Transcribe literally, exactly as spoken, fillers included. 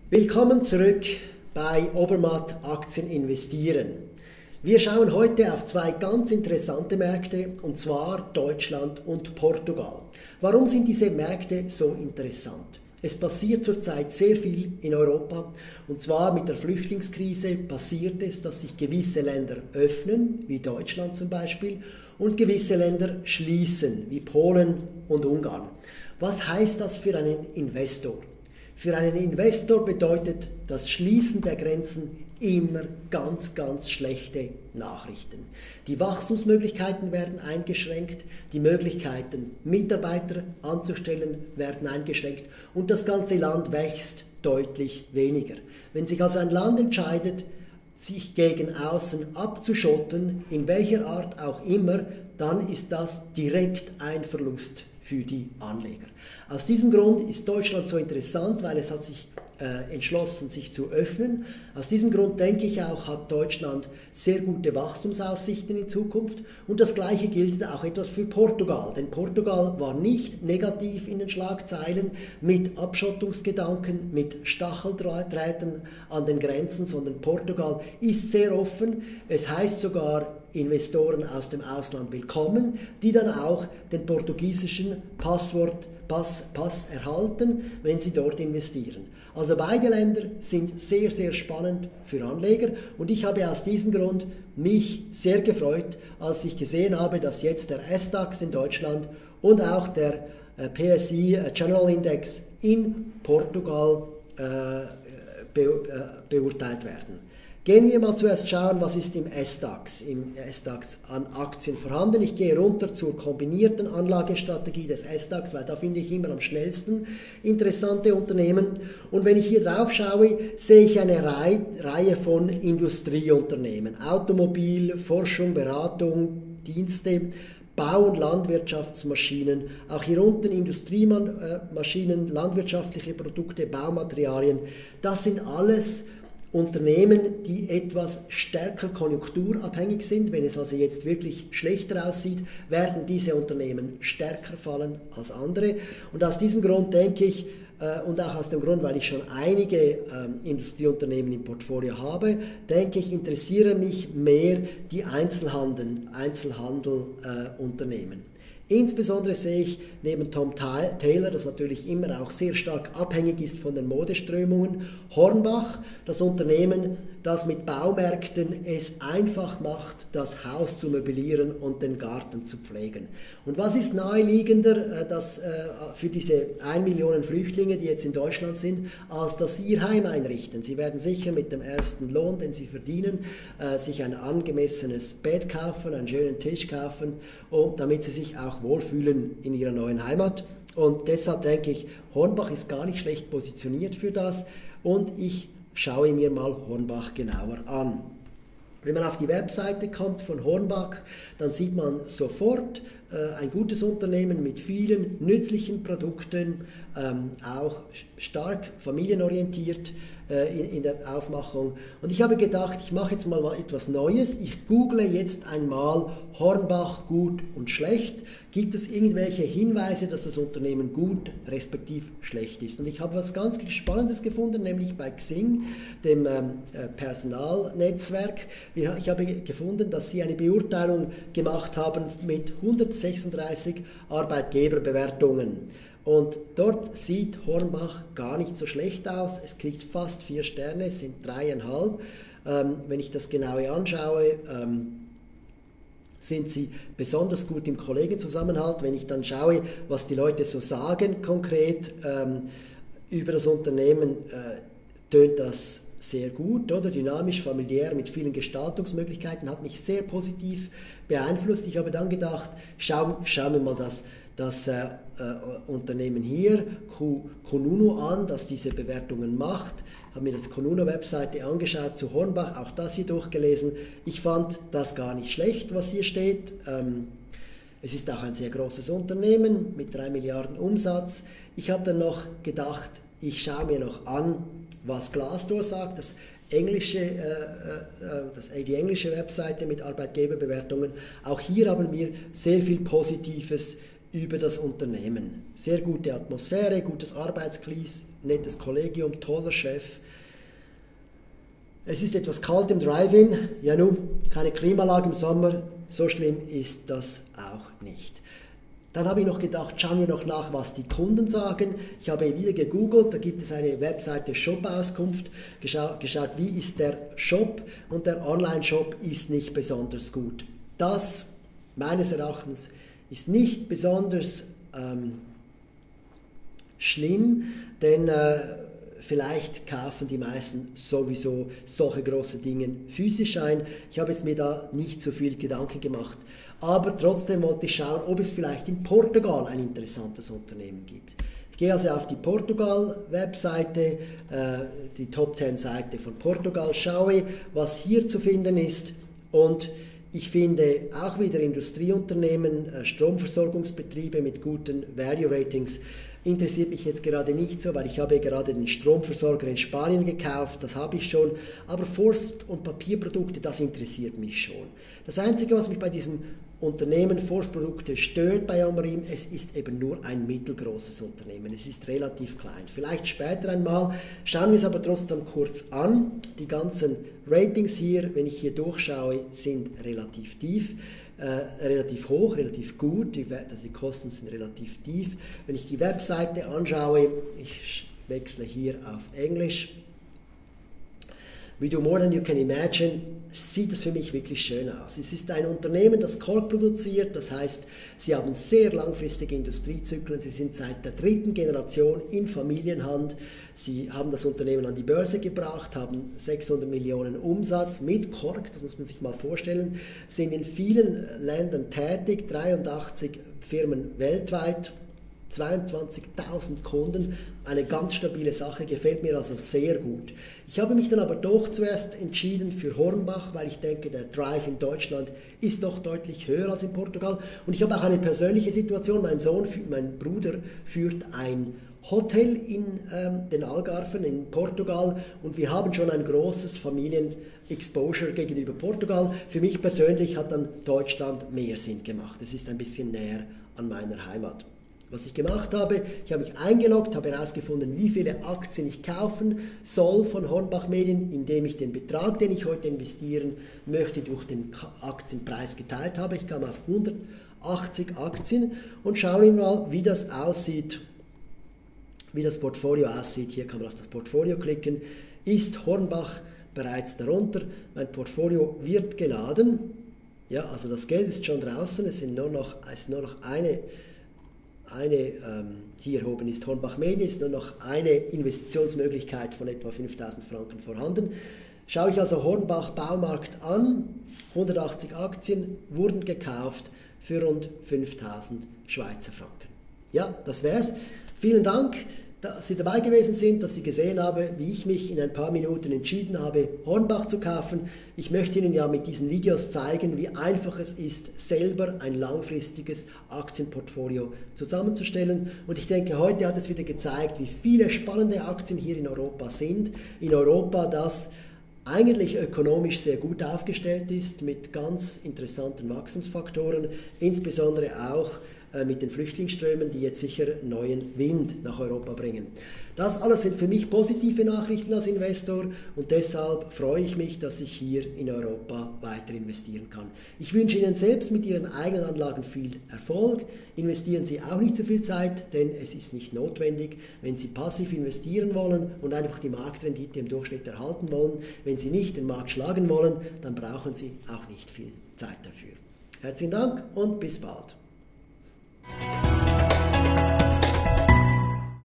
Willkommen zurück bei Obermatt Aktien investieren. Wir schauen heute auf zwei ganz interessante Märkte, und zwar Deutschland und Portugal. Warum sind diese Märkte so interessant? Es passiert zurzeit sehr viel in Europa, und zwar mit der Flüchtlingskrise passiert es, dass sich gewisse Länder öffnen, wie Deutschland zum Beispiel, und gewisse Länder schließen, wie Polen und Ungarn. Was heißt das für einen Investor? Für einen Investor bedeutet das Schließen der Grenzen immer ganz, ganz schlechte Nachrichten. Die Wachstumsmöglichkeiten werden eingeschränkt, die Möglichkeiten, Mitarbeiter anzustellen, werden eingeschränkt und das ganze Land wächst deutlich weniger. Wenn sich also ein Land entscheidet, sich gegen außen abzuschotten, in welcher Art auch immer, dann ist das direkt ein Verlust für die Anleger. Aus diesem Grund ist Deutschland so interessant, weil es hat sich äh, entschlossen, sich zu öffnen. Aus diesem Grund denke ich auch, hat Deutschland sehr gute Wachstumsaussichten in Zukunft. Und das Gleiche gilt auch etwas für Portugal. Denn Portugal war nicht negativ in den Schlagzeilen mit Abschottungsgedanken, mit Stacheldrahträten an den Grenzen, sondern Portugal ist sehr offen. Es heißt sogar, Investoren aus dem Ausland willkommen, die dann auch den portugiesischen Passwort, Pass, Pass erhalten, wenn sie dort investieren. Also beide Länder sind sehr, sehr spannend für Anleger und ich habe aus diesem Grund mich sehr gefreut, als ich gesehen habe, dass jetzt der S DAX in Deutschland und auch der äh, P S I General Index in Portugal äh, be, äh, beurteilt werden. Gehen wir mal zuerst schauen, was ist im S DAX, im S DAX an Aktien vorhanden. Ich gehe runter zur kombinierten Anlagestrategie des S DAX, weil da finde ich immer am schnellsten interessante Unternehmen. Und wenn ich hier drauf schaue, sehe ich eine Reihe, Reihe von Industrieunternehmen. Automobil, Forschung, Beratung, Dienste, Bau- und Landwirtschaftsmaschinen, auch hier unten Industriemaschinen, landwirtschaftliche Produkte, Baumaterialien. Das sind alles Unternehmen, die etwas stärker konjunkturabhängig sind. Wenn es also jetzt wirklich schlechter aussieht, werden diese Unternehmen stärker fallen als andere. Und aus diesem Grund denke ich, äh, und auch aus dem Grund, weil ich schon einige ähm, Industrieunternehmen im Portfolio habe, denke ich, interessieren mich mehr die Einzelhandel, Einzelhandelunternehmen. Äh, Insbesondere sehe ich neben Tom Taylor, das natürlich immer auch sehr stark abhängig ist von den Modeströmungen, Hornbach, das Unternehmen, das mit Baumärkten es einfach macht, das Haus zu möblieren und den Garten zu pflegen. Und was ist naheliegender dass, äh, für diese eine Million Flüchtlinge, die jetzt in Deutschland sind, als dass sie ihr Heim einrichten? Sie werden sicher mit dem ersten Lohn, den sie verdienen, äh, sich ein angemessenes Bett kaufen, einen schönen Tisch kaufen, und damit sie sich auch wohlfühlen in ihrer neuen Heimat. Und deshalb denke ich, Hornbach ist gar nicht schlecht positioniert für das und ich schaue mir mal Hornbach genauer an. Wenn man auf die Webseite kommt von Hornbach, dann sieht man sofort äh, ein gutes Unternehmen mit vielen nützlichen Produkten, ähm, auch stark familienorientiert äh, in, in der Aufmachung. Und ich habe gedacht, ich mache jetzt mal etwas Neues. Ich google jetzt einmal Hornbach gut und schlecht. Gibt es irgendwelche Hinweise, dass das Unternehmen gut respektive schlecht ist? Und ich habe was ganz Spannendes gefunden, nämlich bei Xing, dem ähm, Personalnetzwerk. Ich habe gefunden, dass sie eine Beurteilung gemacht haben mit hundertsechsunddreißig Arbeitgeberbewertungen. Und dort sieht Hornbach gar nicht so schlecht aus. Es kriegt fast vier Sterne, es sind dreieinhalb. Ähm, wenn ich das genaue anschaue, ähm, sind sie besonders gut im Kollegenzusammenhalt. Wenn ich dann schaue, was die Leute so sagen konkret ähm, über das Unternehmen, äh, tönt das sehr gut, oder? Dynamisch, familiär, mit vielen Gestaltungsmöglichkeiten, hat mich sehr positiv beeinflusst. Ich habe dann gedacht, schau, schauen wir mal das, das äh, äh, Unternehmen hier, Kununu, an, das diese Bewertungen macht. Habe mir das Kununu-Webseite angeschaut zu Hornbach, auch das hier durchgelesen. Ich fand das gar nicht schlecht, was hier steht. Ähm, es ist auch ein sehr großes Unternehmen mit drei Milliarden Umsatz. Ich habe dann noch gedacht, ich schaue mir noch an, was Glassdoor sagt, das englische, äh, äh, das, die englische Webseite mit Arbeitgeberbewertungen. Auch hier haben wir sehr viel Positives über das Unternehmen. Sehr gute Atmosphäre, gutes Arbeitsklima, nettes Kollegium, toller Chef. Es ist etwas kalt im Drive-In, ja nun, keine Klimaanlage im Sommer, so schlimm ist das auch nicht. Dann habe ich noch gedacht, schauen wir noch nach, was die Kunden sagen. Ich habe wieder gegoogelt, da gibt es eine Webseite Shop-Auskunft, geschaut, geschaut, wie ist der Shop, und der Online-Shop ist nicht besonders gut. Das, meines Erachtens, ist nicht besonders ähm, schlimm, denn äh, vielleicht kaufen die meisten sowieso solche große Dinge physisch ein. Ich habe jetzt mir da nicht so viel Gedanken gemacht. Aber trotzdem wollte ich schauen, ob es vielleicht in Portugal ein interessantes Unternehmen gibt. Ich gehe also auf die Portugal-Webseite, äh, die Top zehn Seite von Portugal, schaue, was hier zu finden ist, und ich finde auch wieder Industrieunternehmen, äh, Stromversorgungsbetriebe mit guten Value-Ratings. Interessiert mich jetzt gerade nicht so, weil ich habe gerade den Stromversorger in Spanien gekauft, das habe ich schon, aber Forst- und Papierprodukte, das interessiert mich schon. Das Einzige, was mich bei diesem Unternehmen Forstprodukte stört bei Amarim, es ist eben nur ein mittelgroßes Unternehmen, es ist relativ klein. Vielleicht später einmal, schauen wir es aber trotzdem kurz an. Die ganzen Ratings hier, wenn ich hier durchschaue, sind relativ tief. Äh, relativ hoch, relativ gut, die, also die Kosten sind relativ tief. Wenn ich die Webseite anschaue, ich wechsle hier auf Englisch, We do more than you can imagine, sieht es für mich wirklich schön aus. Es ist ein Unternehmen, das Kork produziert, das heißt, sie haben sehr langfristige Industriezyklen, sie sind seit der dritten Generation in Familienhand, sie haben das Unternehmen an die Börse gebracht, haben sechshundert Millionen Umsatz mit Kork, das muss man sich mal vorstellen, sind in vielen Ländern tätig, dreiundachtzig Firmen weltweit, zweiundzwanzigtausend Kunden, eine ganz stabile Sache, gefällt mir also sehr gut. Ich habe mich dann aber doch zuerst entschieden für Hornbach, weil ich denke, der Drive in Deutschland ist doch deutlich höher als in Portugal. Und ich habe auch eine persönliche Situation, mein Sohn, mein Bruder führt ein Hotel in ähm, den Algarven in Portugal und wir haben schon ein großes Familien-Exposure gegenüber Portugal. Für mich persönlich hat dann Deutschland mehr Sinn gemacht. Es ist ein bisschen näher an meiner Heimat. Was ich gemacht habe, ich habe mich eingeloggt, habe herausgefunden, wie viele Aktien ich kaufen soll von Hornbach Medien, indem ich den Betrag, den ich heute investieren möchte, durch den Aktienpreis geteilt habe. Ich kam auf hundertachtzig Aktien und schauen wir mal, wie das aussieht, wie das Portfolio aussieht. Hier kann man auf das Portfolio klicken. Ist Hornbach bereits darunter? Mein Portfolio wird geladen. Ja, also das Geld ist schon draußen, es sind nur noch, es ist nur noch eine Eine, ähm, hier oben ist Hornbach Medien, ist nur noch eine Investitionsmöglichkeit von etwa fünftausend Franken vorhanden. Schaue ich also Hornbach Baumarkt an, hundertachtzig Aktien wurden gekauft für rund fünftausend Schweizer Franken. Ja, das wär's. Vielen Dank, dass Sie dabei gewesen sind, dass Sie gesehen haben, wie ich mich in ein paar Minuten entschieden habe, Hornbach zu kaufen. Ich möchte Ihnen ja mit diesen Videos zeigen, wie einfach es ist, selber ein langfristiges Aktienportfolio zusammenzustellen. Und ich denke, heute hat es wieder gezeigt, wie viele spannende Aktien hier in Europa sind. In Europa, das eigentlich ökonomisch sehr gut aufgestellt ist, mit ganz interessanten Wachstumsfaktoren, insbesondere auch mit den Flüchtlingsströmen, die jetzt sicher neuen Wind nach Europa bringen. Das alles sind für mich positive Nachrichten als Investor und deshalb freue ich mich, dass ich hier in Europa weiter investieren kann. Ich wünsche Ihnen selbst mit Ihren eigenen Anlagen viel Erfolg. Investieren Sie auch nicht zu viel Zeit, denn es ist nicht notwendig. Wenn Sie passiv investieren wollen und einfach die Marktrendite im Durchschnitt erhalten wollen, wenn Sie nicht den Markt schlagen wollen, dann brauchen Sie auch nicht viel Zeit dafür. Herzlichen Dank und bis bald.